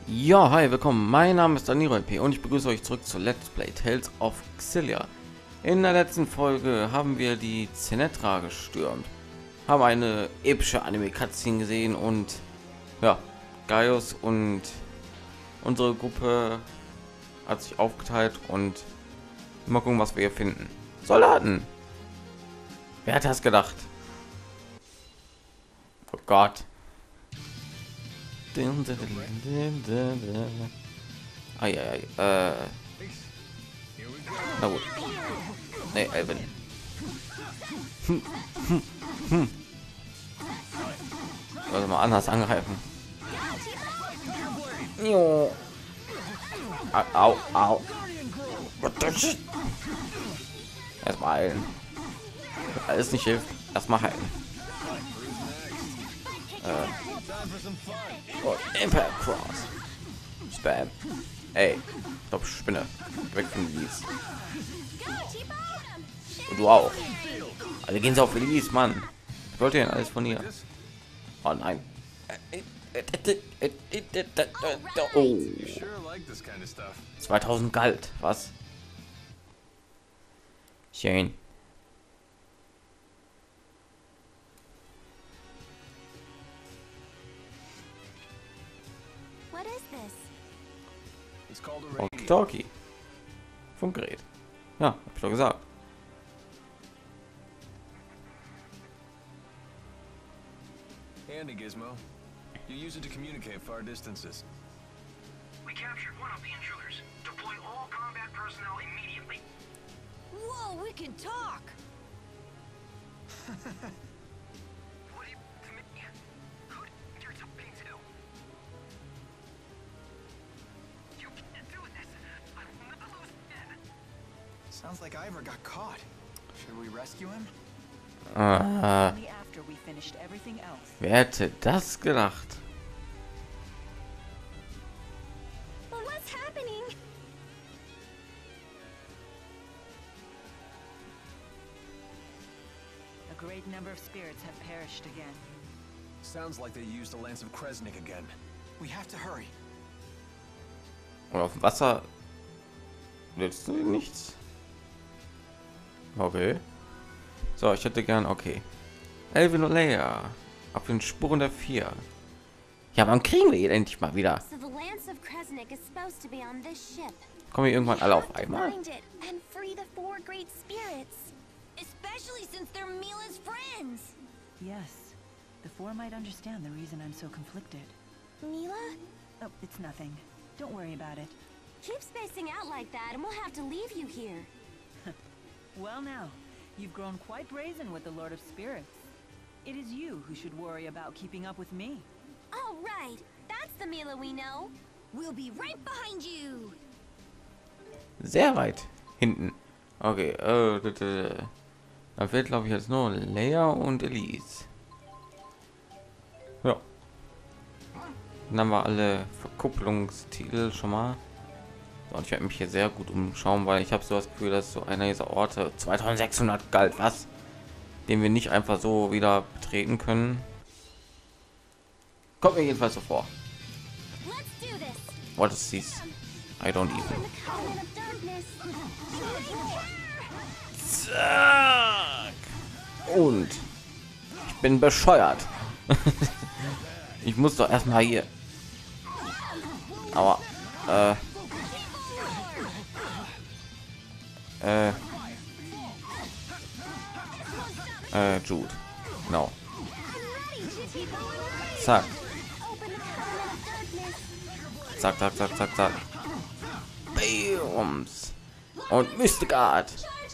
Ja, hi, willkommen. Mein Name ist Daniro LP und ich begrüße euch zurück zu Let's Play Tales of Xillia. In der letzten Folge haben wir die Zenetra gestürmt, haben eine epische Anime-Cutscene gesehen und ja, Gaius und unsere Gruppe hat sich aufgeteilt und mal gucken, was wir hier finden. Soldaten! Wer hat das gedacht? Oh Gott. Ai, na gut. Nee, Elvin. Also mal anders angreifen. Jo. Au, au. Erstmal heilen. Alles nicht hilft. Erstmal heilen. Oh, Impact Cross. Spam. Ey, stopp, Spinne. Weg von Elise. Und du auch. Alle gehen so auf Elise, Mann. Ich wollte ja alles von ihr. Oh nein. Oh. 2000 galt. Was? Schön. Talkie. Funkgerät. Ja, hab ich doch gesagt. Handy, Gizmo. You use it to communicate far distances. We captured one of the intruders. Deploy all combat personnel immediately. Whoa, we can talk! What do you to me? Who you're talking to? You can't do this. I will not lose again. Sounds like Ivor got caught. Should we rescue him? Only after we finished everything else. Wer hätte das gedacht? What's happening? A great number of spirits have perished again. Sounds like they used the Lance of Kresnik again. We have to hurry. Und auf dem Wasser willst du nichts? Okay. So, ich hätte gern, okay. Elvin und Leia auf den Spuren der 4. Ja, wann kriegen wir ihn endlich mal wieder? So the Lance of Kresnik is supposed to be on this ship. Kommen wir irgendwann alle auf einmal? Find it and free the 4 great spirits. Especially since they're Mila's friends. Yes, the four might understand the reason I'm so conflicted. Mila? Oh, it's nothing. Don't worry about it. Keep spacing out like that and we'll have to leave you here. Well now, you've grown quite brazen with the Lord of Spirits. It is you who should worry about keeping up with me. Oh, right. That's the Mila we know. We'll be right behind you. Sehr weit hinten. Okay, da fehlt glaube ich jetzt nur Leia und Elise. Ja. Dann haben wir alle Verkupplungstitel schon mal. So, und ich werde mich hier sehr gut umschauen, weil ich habe so das Gefühl, dass so einer dieser Orte 2600 galt, was, den wir nicht einfach so wieder betreten können. Kommt mir jedenfalls so vor. Let's do this. What is this? I don't even. The covenant of darkness. Zack. Und ich bin bescheuert. Ich muss doch erstmal hier. Aber Jude. Genau. Zack. Zack, zack, zack, zack, zack. Bams. Und Mystigard.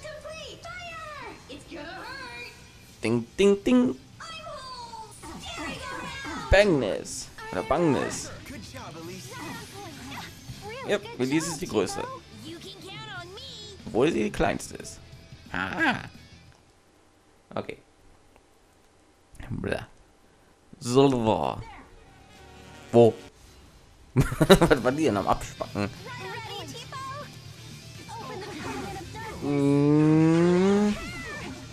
Ding, ding, ding. Bangnis. Oder Bangnis. Ja, Elise ist die größte. You can count on me. Obwohl sie die kleinste ist. Ah. Okay. Blah. Silver. Wo? Was war die denn am Abspacken? Ready, Tipo? Open the covenant of darkness. Mm,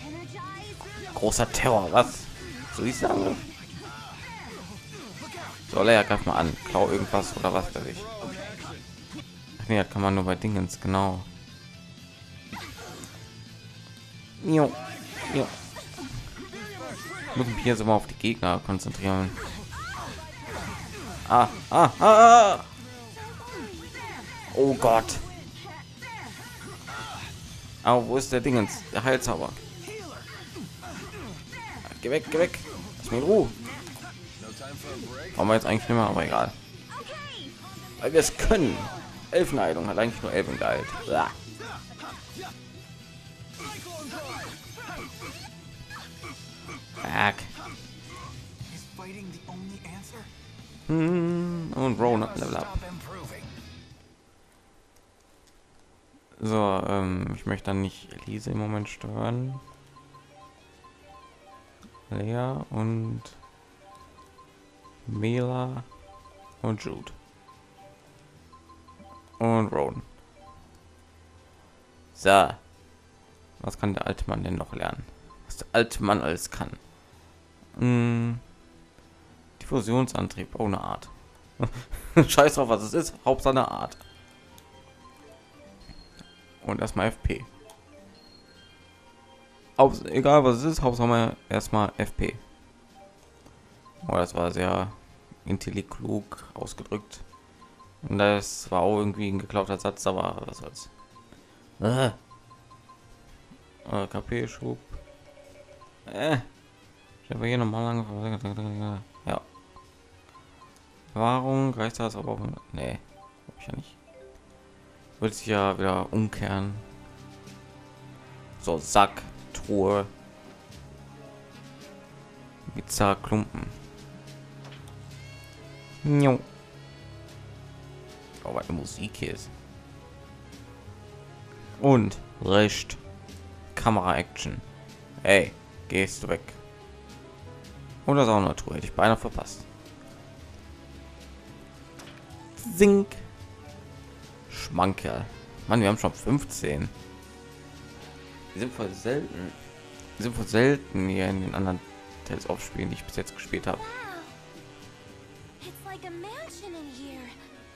Energize. großer Terror, was? So ich sagen. So, Leia, greif mal an. Klau irgendwas oder was weiß ich. Ach nee, das kann man nur bei Dingens, genau. Jo. Jo. Muss mich hier so mal auf die Gegner konzentrieren. Oh Gott. Aber wo ist der Dingens? Der Heilzauber. Geh weg, geh weg. Lass mich in Ruhe. Haben wir jetzt eigentlich nicht mehr, aber egal. Weil wir es können. Elfenheilung hat eigentlich nur Elfen geheilt. Ja. Und Rowan hat Level up. So, ich möchte dann nicht Elise im Moment stören. Lea und Mela und Jude und Rowan. So, was kann der alte Mann denn noch lernen? Was der alte Mann alles kann? Diffusionsantrieb ohne Art. Scheiß drauf, was es ist. Hauptsache eine Art. Und erstmal FP. Egal was es ist, Hauptsache erstmal FP. Oh, das war sehr intelligent klug ausgedrückt. Und das war auch irgendwie ein geklauter Satz, aber was soll's. KP-Schub. Ich habe hier nochmal lange. Ja. Warum reicht das aber auch? Nee, hab ich ja nicht. Wird sich ja wieder umkehren. So, Sack, Truhe. Bizarre Klumpen. Jo. Aber eine Musik hier ist. Und recht. Kamera Action. Hey, gehst du weg. Und das auch noch Truhe, hätte ich beinahe verpasst. Sink. Schmankerl. Mann, wir haben schon 15. Wir sind voll selten. Wir sind voll selten hier in den anderen Tales of Spielen, die ich bis jetzt gespielt habe. Wow. It's like a mansion in here.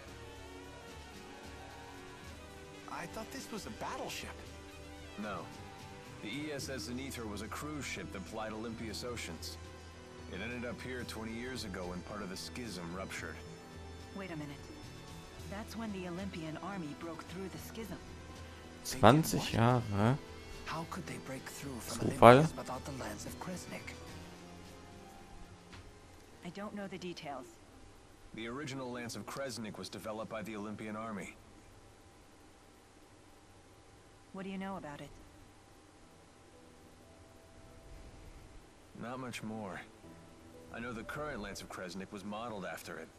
I thought this was a battleship. No. The ESS Zenithor was a cruise ship that plied Olympia's oceans. It ended up here 20 years ago when part of the schism ruptured. Wait a minute. That's when the Olympian army broke through the schism. 20 Jahre. How could they break through from Zufall? Olympus without the Lance of Kresnik? I don't know the details. The original Lance of Kresnik was developed by the Olympian army. What do you know about it? Not much more. I know the current Lance of Kresnik was modeled after it.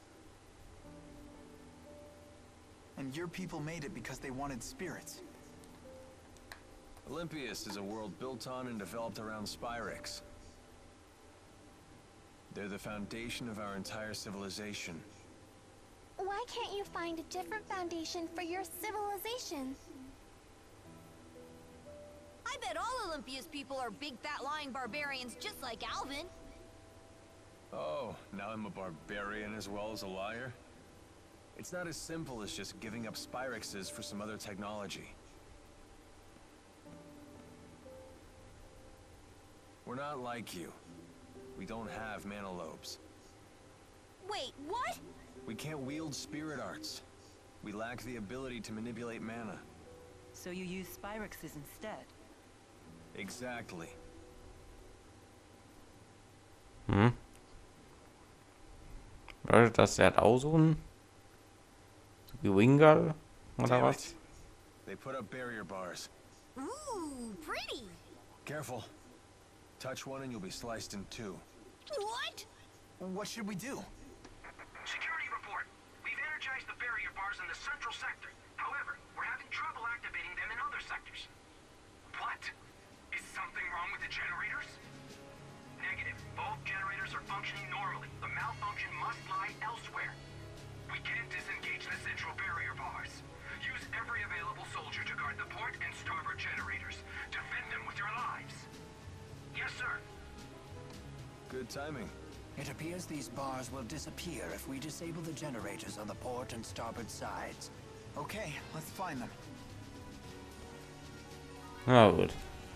And your people made it because they wanted spirits. Olympias is a world built on and developed around Spyrix. They're the foundation of our entire civilization. Why can't you find a different foundation for your civilization? I bet all Olympia's people are big fat lying barbarians just like Alvin. Oh, now I'm a barbarian as well as a liar? It's not as simple as just giving up Spyrixes for some other technology. We're not like you. We don't have mana lobes. Wait, what? We can't wield spirit arts. We lack the ability to manipulate mana. So you use Spyrixes instead. Exactly. Das hat auch so ein Wingal oder Damn was? it. They put up barrier bars. Ooh, pretty. Careful. Touch one and you'll be sliced in two. What? What should we do? Security report. We've energized the barrier bars in the central sector. However, we're having trouble activating them in other sectors. What? Is something wrong with the generators? Negative. Both generators are functioning normally. The malfunction must lie elsewhere. We can't disengage the central barrier bars. Use every available soldier to guard the port and starboard generators. Defend them with your lives. Yes, sir. Good timing. It appears these bars will disappear if we disable the generators on the port and starboard sides. Okay, let's find them. Na gut.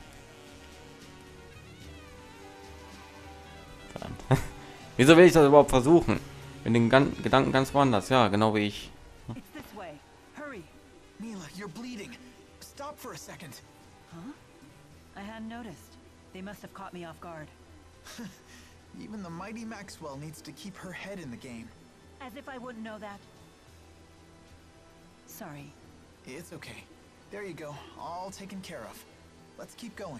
Verdammt. Wieso will ich das überhaupt versuchen? Mit den Gedanken ganz woanders. Ja, genau wie ich. It's this way. Hurry. Mila, you're bleeding. Stop for a second. Huh? I hadn't noticed. They must have caught me off guard. Even the mighty Maxwell needs to keep her head in the game. As if I wouldn't know that. Sorry. It's okay. There you go. All taken care of. Let's keep going.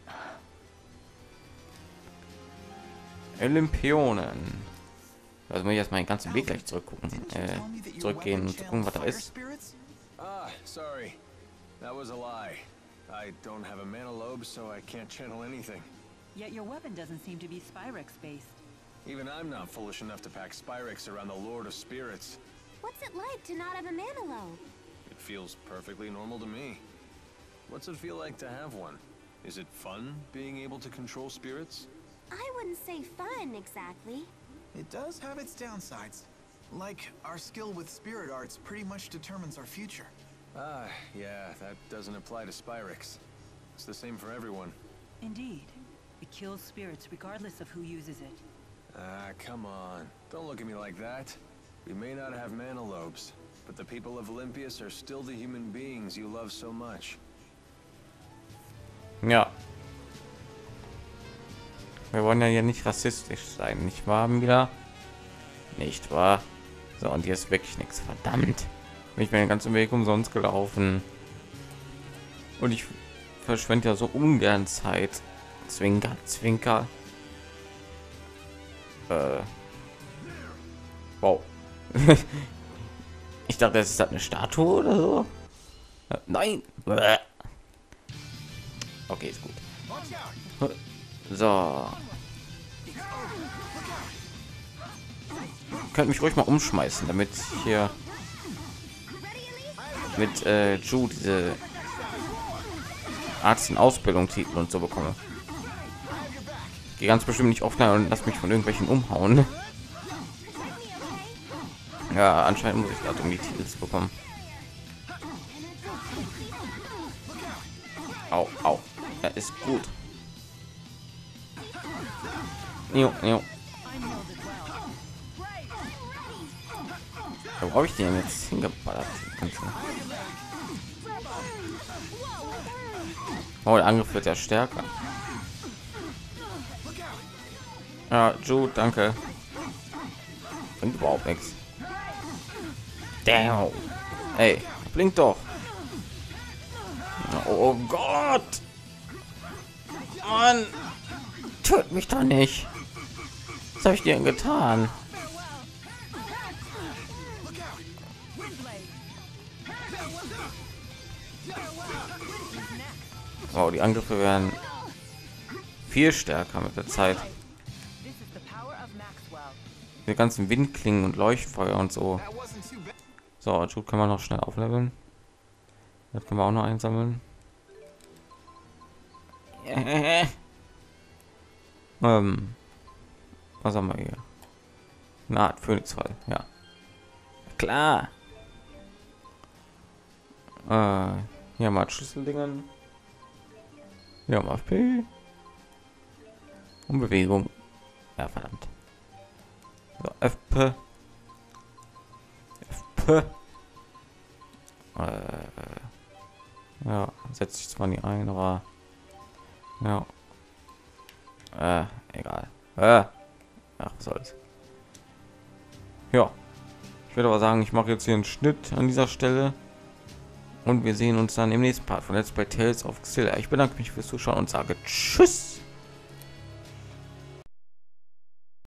Olympionen. Also muss ich erstmal den ganzen Weg gleich zurückgucken. Zurückgehen und gucken, was da ist. Ah, sorry. That was a lie. I don't have a mana lobe, so I can't channel anything. Yet your weapon doesn't seem to be Spyrex based. Even I'm not foolish enough to pack Spyrex around the Lord of Spirits. What's it like to not have a mana lobe? It feels perfectly normal to me. What's it feel like to have one? Is it fun being able to control spirits? I wouldn't say fun, exactly. It does have its downsides. Like, our skill with spirit arts pretty much determines our future. Ah, yeah, that doesn't apply to Spyrex. It's the same for everyone. Indeed. It kills spirits regardless of who uses it. Ah, come on. Don't look at me like that. We may not have mana lobes, but the people of Olympias are still the human beings you love so much. Ja. Wir wollen ja hier nicht rassistisch sein, nicht wahr, Mila? Nicht wahr? So, und hier ist wirklich nichts. Verdammt. Ich bin den ganzen Weg umsonst gelaufen. Und ich verschwende ja so ungern Zeit. Zwinker, Zwinker. Wow. Ich dachte, das ist eine Statue oder so. Nein. Okay, ist gut. So. Könnt mich ruhig mal umschmeißen, damit ich hier mit Jude diese Arzt in Ausbildung Titel und so bekomme. Gehe ganz bestimmt nicht offline und lass mich von irgendwelchen umhauen. Ja, anscheinend muss ich gerade um die Titel zu bekommen. Au, au. Ja, ist gut. Jo, jo. Wo habe ich den jetzt hingeballert? Oh, der Angriff wird ja stärker. Ja, Jude, danke. Bringt überhaupt nichts. Damn. Ey, blinkt doch. Oh Gott. Mann. Töt mich doch nicht. Was habe ich dir denn getan? Oh, die Angriffe werden viel stärker mit der Zeit. Die ganzen Windklingen und Leuchtfeuer und so. So, Jude kann man noch schnell aufleveln. Das können wir auch noch einsammeln. Was haben wir hier? Na, Phönixfall, ja. Klar. Hier mal Schlüsseldingen. Ja, mal FP. Und Bewegung. Ja, verdammt. So, FP. FP. Ja, setze ich zwar nie ein, aber ja. Egal. Ach, was soll's. Ja. Ich würde aber sagen, ich mache jetzt hier einen Schnitt an dieser Stelle. Und wir sehen uns dann im nächsten Part von Let's Play Tales of Xillia. Ich bedanke mich fürs Zuschauen und sage Tschüss.